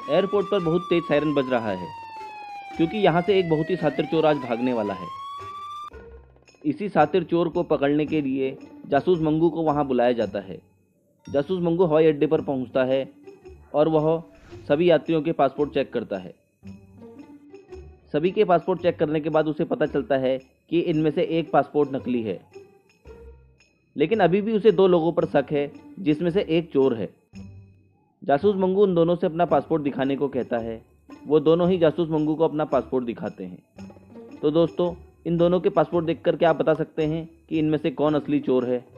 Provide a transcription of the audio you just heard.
Airport पर बहुत तेज siren बज रहा है क्योंकि यहाँ से एक बहुत ही शातिर चोर आज भागने वाला है। इसी शातिर चोर को पकड़ने के लिए जासूस मंगू को वहाँ बुलाया जाता है। जासूस मंगू हवाई अड्डे पर पहुँचता है और वह सभी यात्रियों के पासपोर्ट चेक करता है। सभी के पासपोर्ट चेक करने के बाद उसे पता चलता है कि इनमें से एक पासपोर्ट नकली है, लेकिन अभी भी उसे दो लोगों पर शक है जिसमें से एक चोर है। जासूस मंगू उन दोनों से अपना पासपोर्ट दिखाने को कहता है। वो दोनों ही जासूस मंगू को अपना पासपोर्ट दिखाते हैं। तो दोस्तों, इन दोनों के पासपोर्ट देखकर क्या आप बता सकते हैं कि इनमें से कौन असली चोर है?